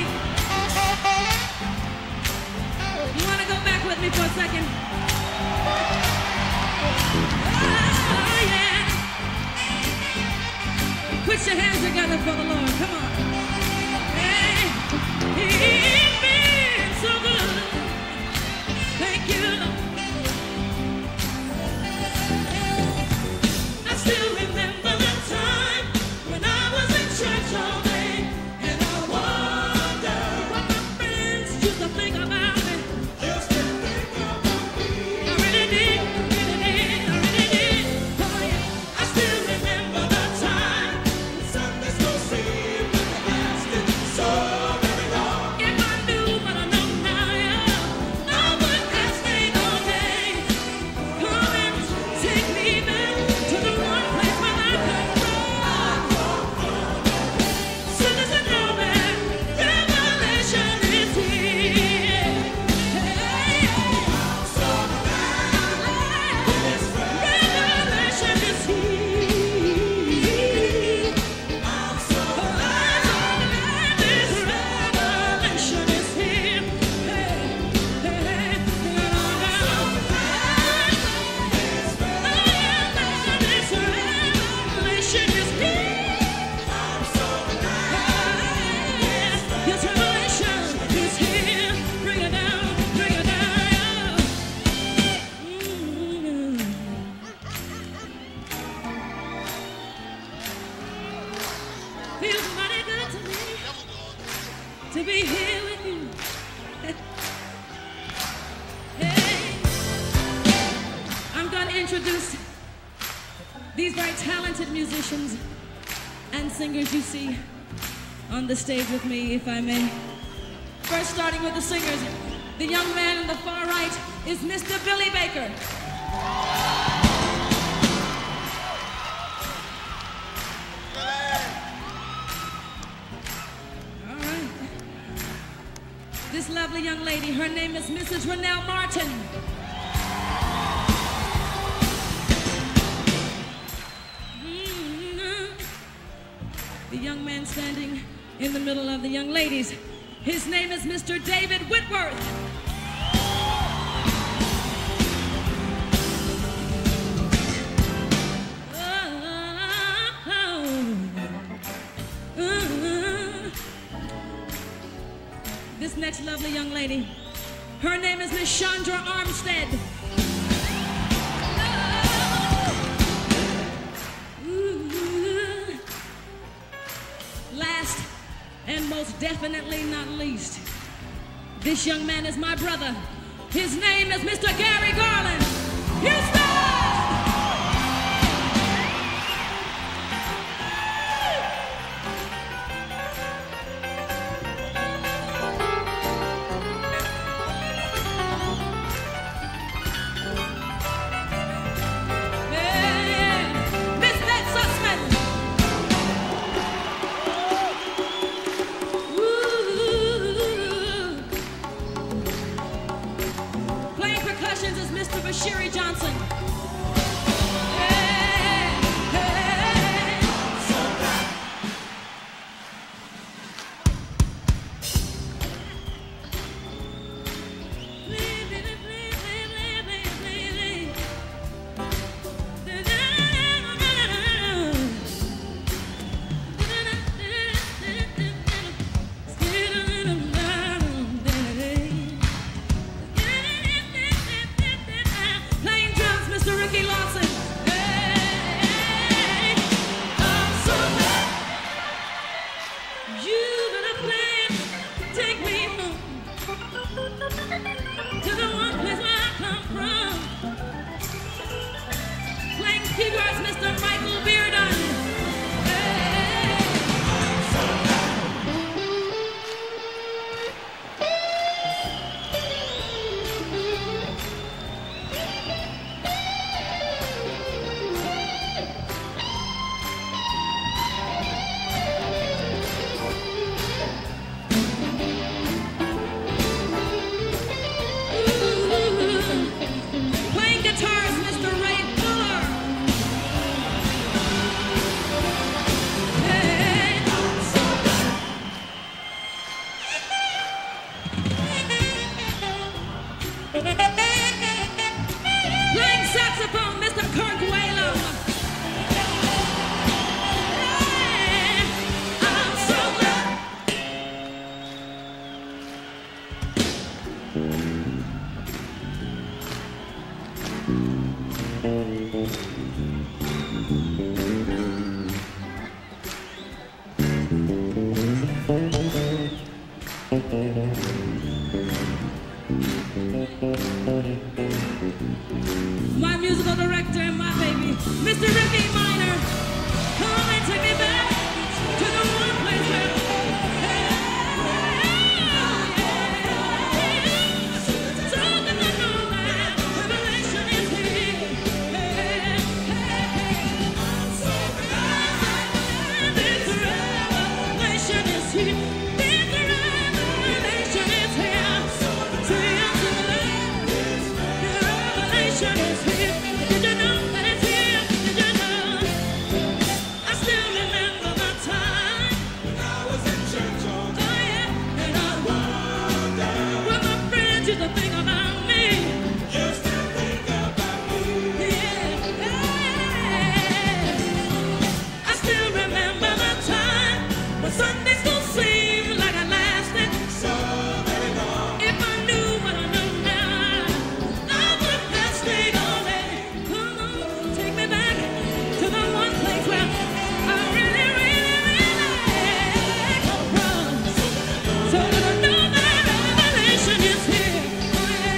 right. You want to go back with me for a second? Oh, yeah. Put your hands together for the Lord. Come on. Hey, He's been so good. Thank you, Lord. I still remember the time when I was in church all day, and I wonder what my friends used to think about me. Used to think about me. I really did, I really did, I really did. Oh yeah. I still remember the time when Sunday school seemed like it lasted so very long. If I knew what I know now, yeah, I would have stayed all day. Come and take me back to the one place where I could run. Soon as I know that revelation is here. Hey, I'm so glad this revelation is here. I'm so glad this revelation is here. Hey, hey, I'm so glad this revelation is here. I'm so glad this revelation is here. Bring it down, bring it down. Feels mighty good to me to be here with you. Hey, I'm going to introduce these very talented musicians and singers you see on the stage with me, if I may. First, starting with the singers, the young man on the far right is Mr. Billy Baker. All right. This lovely young lady, her name is Mrs. Renelle Martin. The young man standing in the middle of the young ladies, his name is Mr. David Whitworth. This next lovely young lady, her name is Miss Chandra Armstead. Last and most definitely not least, this young man is my brother. His name is Mr. Gary Garland. Houston! Sherry Johnson. Hey, hey. So glad. Play My musical director and my baby, Mr. Ricky Minor, come and take me back to the one place where talking to no man, revelation is here. I'm so glad this revelation is here. This revelation is here. Say I'm so glad this revelation is here. Did you know that it's here? Did you know? I still remember the time when I was in church all day. Oh yeah, and I wonder what my friends used to think about me. Used to think about me. Yeah. I still remember the time when Sunday school seemed like it lasted so very long. If I knew what I know now, I would have stayed all day. Come on, take me back to the one place where I really, really, really come from. So that I know that revelation is here. Oh, yeah.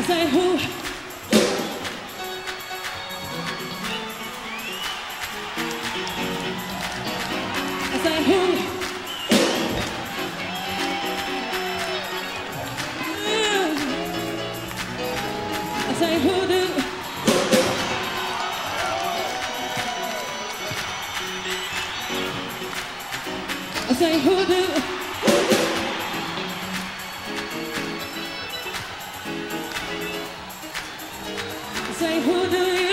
say who? I say who? I say who do? I say who do? I say who do you?